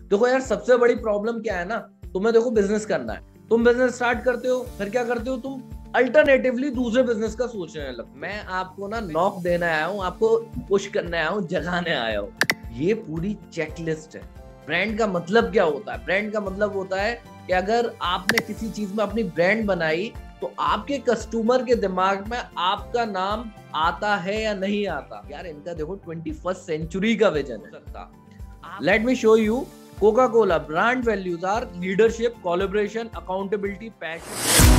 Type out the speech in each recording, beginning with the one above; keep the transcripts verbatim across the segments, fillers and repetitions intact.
देखो यार, सबसे बड़ी प्रॉब्लम क्या है ना, तुम्हें देखो बिजनेस करना है, तुम बिजनेस स्टार्ट करते हो, फिर क्या करते हो तुम अल्टरनेटिवली दूसरे बिजनेस का सोचने लगते। मैं आपको ना नॉक देने आया हूँ, आपको पुश करने आया हूँ, जगाने आया हूँ। ये पूरी चेकलिस्ट है। ब्रांड का मतलब क्या होता है? ब्रांड का मतलब होता है कि अगर आपने किसी चीज में अपनी ब्रांड बनाई तो आपके कस्टमर के दिमाग में आपका नाम आता है या नहीं आता। यार इनका देखो ट्वेंटी फर्स्ट सेंचुरी का विजन है। Let me show you Coca-Cola brand values are leadership, collaboration, accountability, passion.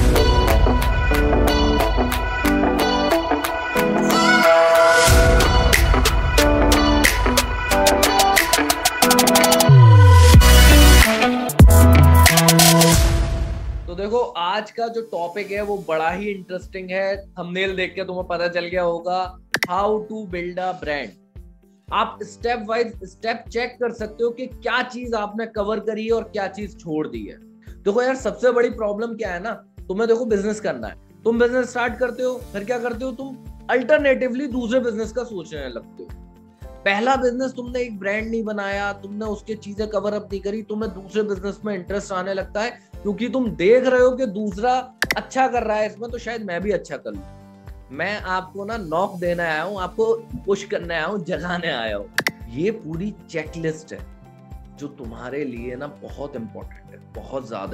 तो देखो आज का जो टॉपिक है वो बड़ा ही इंटरेस्टिंग है। थंबनेल देख के तुम्हें पता चल गया होगा, how to build a brand. आप स्टेप वाइज स्टेप चेक कर सकते हो कि क्या चीज आपने कवर करी है और क्या चीज छोड़ दी है। देखो यार, सबसे बड़ी प्रॉब्लम क्या है ना, तुम्हें देखो बिजनेस करना है, तुम बिजनेस स्टार्ट करते हो, फिर क्या करते हो तुम अल्टरनेटिवली दूसरे बिजनेस का सोचने लगते हो। पहला बिजनेस तुमने एक ब्रांड नहीं बनाया, तुमने उसकी चीजें कवर अप नहीं करी, तुम्हें दूसरे बिजनेस में इंटरेस्ट आने लगता है क्योंकि तुम देख रहे हो कि दूसरा अच्छा कर रहा है इसमें, तो शायद मैं भी अच्छा कर लूं। मैं आपको ना नॉक देने आया हूँ, आपको पुश करने आया हूँ, जगाने आया हूँ। ये पूरी चेकलिस्ट है जो तुम्हारे लिए ना बहुत इंपॉर्टेंट है, बहुत ज्यादा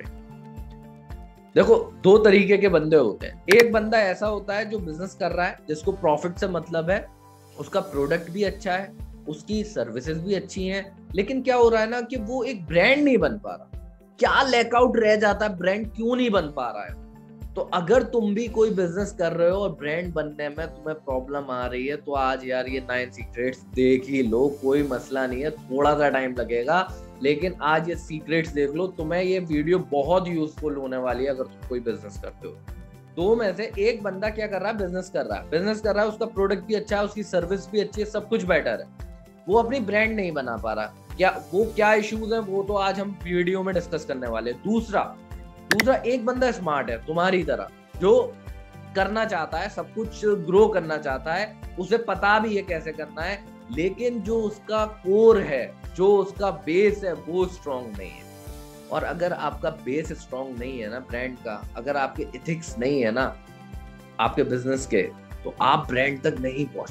इंपॉर्टेंट। देखो दो तरीके के बंदे होते हैं। एक बंदा ऐसा होता है जो बिजनेस कर रहा है, जिसको प्रॉफिट से मतलब है, उसका प्रोडक्ट भी अच्छा है, उसकी सर्विसेज भी अच्छी हैं, लेकिन क्या हो रहा है ना कि वो एक ब्रांड नहीं बन पा रहा। क्या लैकआउट रह जाता है, ब्रांड क्यों नहीं बन पा रहा है? तो अगर तुम भी कोई बिजनेस कर रहे हो और ब्रांड बनने में तुम्हें प्रॉब्लम आ रही है, तो आज यार ये नाइन सीक्रेट्स देख ही लो, कोई मसला नहीं है, थोड़ा सा टाइम लगेगा, लेकिन आज ये सीक्रेट्स देख लो। तुम्हें ये वीडियो बहुत यूजफुल होने वाली है अगर तुम कोई बिजनेस करते हो। दो में से एक बंदा क्या कर रहा है, बिजनेस कर रहा है बिजनेस कर रहा है उसका प्रोडक्ट भी अच्छा है, उसकी सर्विस भी अच्छी है, सब कुछ बेटर है, वो अपनी ब्रांड नहीं बना पा रहा। क्या वो क्या इश्यूज है, वो तो आज हम वीडियो में डिस्कस करने वाले। दूसरा दूसरा एक बंदा स्मार्ट है तुम्हारी तरह, जो करना चाहता है, सब कुछ ग्रो करना चाहता है, उसे पता भी है कैसे करना है, लेकिन जो उसका कोर है, जो उसका बेस है, वो स्ट्रांग नहीं है। और अगर आपका बेस स्ट्रांग नहीं है ना ब्रांड का, अगर आपके एथिक्स नहीं है ना आपके बिजनेस के, तो आप ब्रांड तक नहीं पहुंच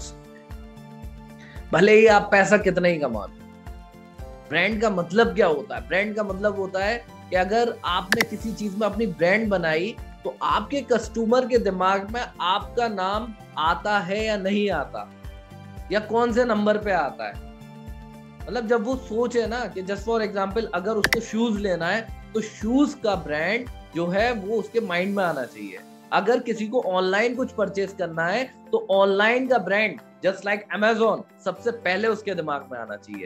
सकते, भले ही आप पैसा कितना ही कमा लो। ब्रांड का मतलब क्या होता है? ब्रांड का मतलब होता है कि अगर आपने किसी चीज में अपनी ब्रांड बनाई तो आपके कस्टमर के दिमाग में आपका नाम आता है या नहीं आता, या कौन से नंबर पे आता है। मतलब जब वो सोचे ना कि जस्ट फॉर एग्जांपल अगर उसको शूज लेना है, तो शूज का ब्रांड जो है वो उसके माइंड में आना चाहिए। अगर किसी को ऑनलाइन कुछ परचेस करना है तो ऑनलाइन का ब्रांड जस्ट लाइक अमेजोन सबसे पहले उसके दिमाग में आना चाहिए।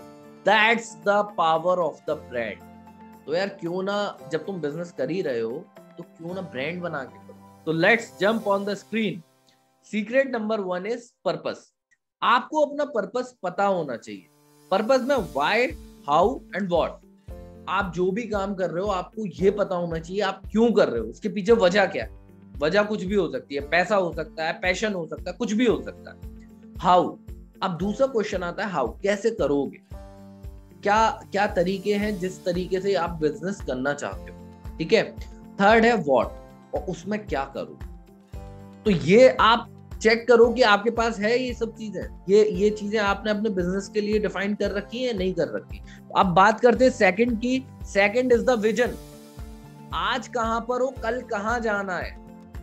That's the power of the brand. तो यार क्यों ना, जब तुम बिजनेस कर ही रहे हो तो क्यों ना ब्रांड बना के करो। तो let's jump on the screen. Secret number one is purpose. आपको अपना पर्पस पता होना चाहिए। पर्पस में व्हाई, हाउ एंड व्हाट। आप जो भी काम कर रहे हो आपको ये पता होना चाहिए आप क्यों कर रहे हो, उसके पीछे वजह क्या है। वजह कुछ भी हो सकती है, पैसा हो सकता है, पैशन हो सकता है, कुछ भी हो सकता है। हाउ, अब दूसरा क्वेश्चन आता है हाउ, कैसे करोगे, क्या क्या तरीके हैं जिस तरीके से आप बिजनेस करना चाहते हो, ठीक है। थर्ड है व्हाट, और उसमें क्या करो। तो ये आप चेक करो कि आपके पास है ये सब चीजें, ये ये चीजें आपने अपने बिजनेस के लिए डिफाइन कर रखी है, नहीं कर रखी। अब बात करते हैं सेकंड की। Second is the vision. आज कहां पर हो, कल कहां जाना है।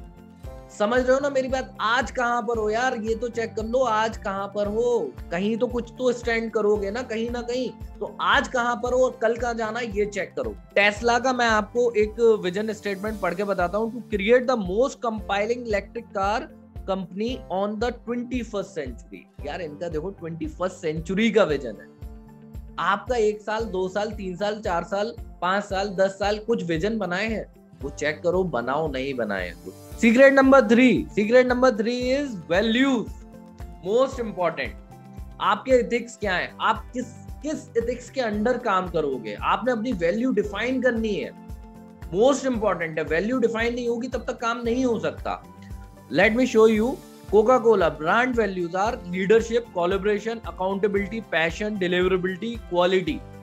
समझ रहे हो ना मेरी बात? आज कहां पर हो यार, ये तो चेक कर लो, आज कहां पर हो। कहीं तो कुछ तो स्टैंड करोगे ना, कहीं ना कहीं। तो आज कहां पर हो और कल कहां जाना है, ये चेक करो। टेस्ला का मैं आपको एक विजन स्टेटमेंट पढ़ के बताता हूं। To create the most compiling electric car company on the twenty first century. यार इनका देखो ट्वेंटी फर्स्ट सेंचुरी का विजन है। आपका एक साल, दो साल, तीन साल, चार साल, पांच साल, दस साल कुछ विजन बनाए हैं, वो चेक करो, बनाओ नहीं बनाए। Secret number three secret number three is values. Most important, आपके एथिक्स क्या है, आप किस किस एथिक्स के अंडर काम करोगे। आपने अपनी वैल्यू डिफाइन करनी है, मोस्ट इंपॉर्टेंट है। वैल्यू डिफाइन नहीं होगी तब तक काम नहीं हो सकता। Let me show you Coca-Cola brand values are leadership, collaboration, accountability, passion, deliverability, quality.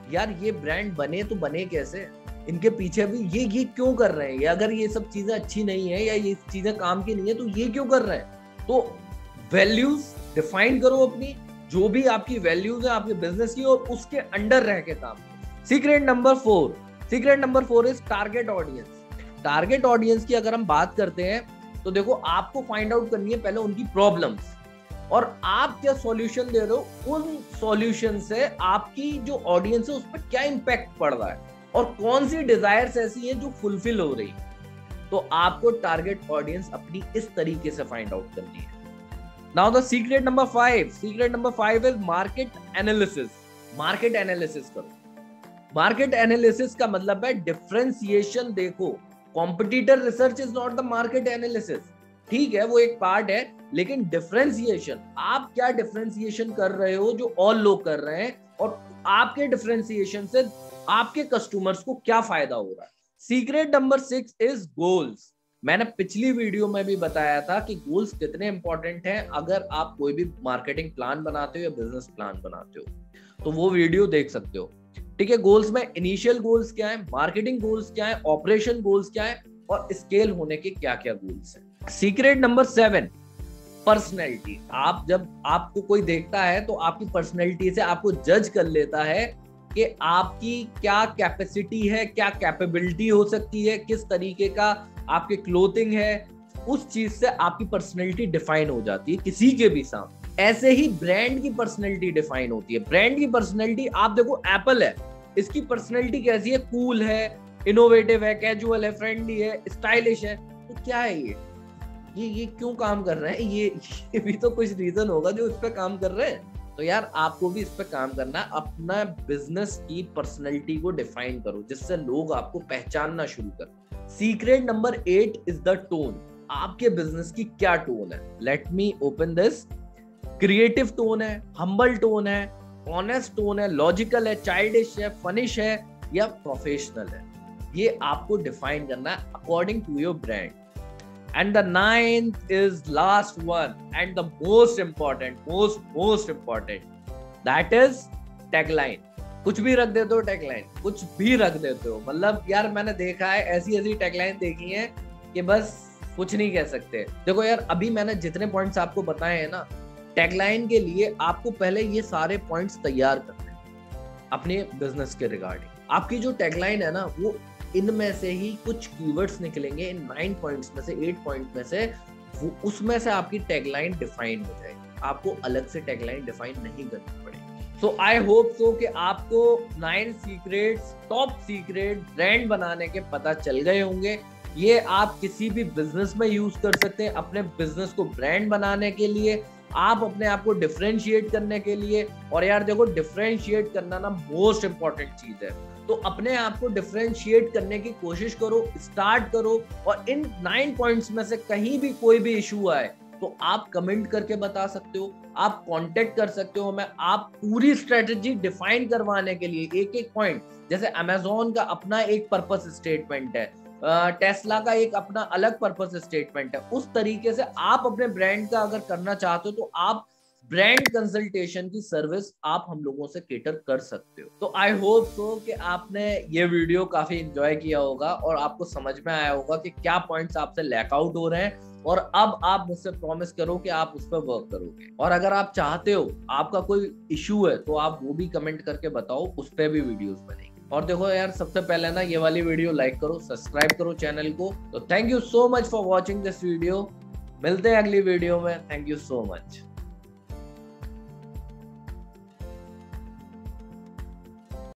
यार ये ब्रांड बने तो बने कैसे, इनके पीछे भी ये ये क्यों कर रहे हैं, या अगर ये सब चीजें अच्छी नहीं है या ये चीजें काम की नहीं है तो ये क्यों कर रहे हैं। तो वैल्यूज डिफाइन करो अपनी, जो भी आपकी वैल्यूज है आपके बिजनेस की, और उसके अंडर रह के काम। Secret number four secret number four is target audience. Target audience की अगर हम बात करते हैं तो देखो, आपको फाइंड आउट करनी है पहले उनकी प्रॉब्लम्स, और आप क्या सॉल्यूशन दे रहे हो, उन सॉल्यूशन से आपकी जो ऑडियंस है उस पर क्या इंपैक्ट पड़ रहा है, और कौन सी डिजायर्स ऐसी हैं जो फुलफिल हो रही। तो आपको टारगेट ऑडियंस अपनी इस तरीके से फाइंड आउट करनी है। Now the secret number five secret number five is market analysis. Market analysis करो। मार्केट एनालिसिस का मतलब है डिफरेंशिएशन देखो। Competitor research is not the market analysis, ठीक है वो एक पार्ट है, लेकिन डिफरेंशिएशन, आप क्या डिफरेंशिएशन कर रहे हो जो और लोग कर रहे हैं, और आपके डिफरेंशिएशन से आपके कस्टमर्स को क्या फायदा हो रहा है। Secret number six is goals. मैंने पिछली वीडियो में भी बताया था कि गोल्स कितने इंपॉर्टेंट हैं अगर आप कोई भी मार्केटिंग प्लान बनाते हो या बिजनेस प्लान बनाते हो, तो वो वीडियो देख सकते हो, ठीक है। गोल्स में इनिशियल गोल्स क्या है, मार्केटिंग गोल्स क्या है, ऑपरेशन गोल्स क्या है, और स्केल होने के क्या क्या गोल्स हैं। Secret number seven, personality. आप जब आपको कोई देखता है तो आपकी पर्सनैलिटी से आपको जज कर लेता है कि आपकी क्या कैपेसिटी है, क्या कैपेबिलिटी हो सकती है, किस तरीके का आपके क्लोथिंग है, उस चीज से आपकी पर्सनैलिटी डिफाइन हो जाती है किसी के भी सामने। ऐसे ही ब्रांड की पर्सनैलिटी डिफाइन होती है। ब्रांड की पर्सनैलिटी, आप देखो एप्पल है, इसकी पर्सनैलिटी कैसी है, कूल है, इनोवेटिव है, कैजुअल है, फ्रेंडली है, स्टाइलिश है। तो क्या है ये ये ये क्यों काम कर रहे हैं, ये ये भी तो कुछ रीजन होगा जो इस पे काम कर रहे हैं। तो यार आपको भी इस पे काम करना है, अपना बिजनेस की पर्सनैलिटी को डिफाइन करो जिससे लोग आपको पहचानना शुरू करें। Secret number eight is the tone. आपके बिजनेस की क्या टोन है। Let me open this. Creative tone है, हम्बल टोन है, ऑनेस्ट टोन है, लॉजिकल है, चाइल्डिश है, फनिश है, या प्रोफेशनल है। ये आपको डिफाइन करना है according to your brand. And the ninth is last one and the most important, most most important, that is tagline. कुछ भी रख देते हो टैगलाइन, कुछ भी रख देते हो। मतलब यार मैंने देखा है ऐसी ऐसी टैगलाइन देखी है कि बस कुछ नहीं कह सकते। देखो यार अभी मैंने जितने पॉइंट्स आपको बताए हैं ना, टैगलाइन के लिए आपको पहले ये सारे पॉइंट्स तैयार करने हैं अपने बिजनेस के रिगार्डिंग। आपकी जो टैगलाइन है ना, वो इनमें से ही कुछ कीवर्ड्स निकलेंगे, इन नाइन पॉइंट्स में से, एट पॉइंट में से, वो उसमें से आपकी टैगलाइन डिफाइन हो जाएगी। आपको अलग से टैगलाइन डिफाइन नहीं करनी पड़ेगी। सो आई होप सो कि आपको nine secrets, top secret brand बनाने के पता चल गए होंगे। ये आप किसी भी बिजनेस में यूज कर सकते हैं, अपने बिजनेस को ब्रांड बनाने के लिए, आप अपने आप को डिफरेंशिएट करने के लिए। और यार देखो, डिफरेंशिएट करना ना मोस्ट इंपॉर्टेंट चीज है। तो अपने आप को डिफरेंशिएट करने की कोशिश करो, स्टार्ट करो, और इन नाइन पॉइंट्स में से कहीं भी कोई भी इशू आए तो आप कमेंट करके बता सकते हो, आप कांटेक्ट कर सकते हो। मैं आप पूरी स्ट्रेटजी डिफाइन करवाने के लिए एक एक पॉइंट, जैसे अमेजोन का अपना एक पर्पस स्टेटमेंट है, टेस्ला का एक अपना अलग पर्पस स्टेटमेंट है, उस तरीके से आप अपने ब्रांड का अगर करना चाहते हो तो आप ब्रांड कंसल्टेशन की सर्विस आप हम लोगों से केटर कर सकते हो। तो आई होप सो कि आपने ये वीडियो काफी एंजॉय किया होगा और आपको समझ में आया होगा कि क्या पॉइंट्स आपसे लैक आउट हो रहे हैं, और अब आप मुझसे प्रॉमिस करो कि आप उस पर वर्क करोगे। और अगर आप चाहते हो, आपका कोई इशू है, तो आप वो भी कमेंट करके बताओ, उस पर भी वीडियोस बनेंगे। और देखो यार, सबसे पहले ना ये वाली वीडियो लाइक करो, सब्सक्राइब करो चैनल को। तो thank you so much for watching this video. मिलते हैं अगली वीडियो में। Thank you so much.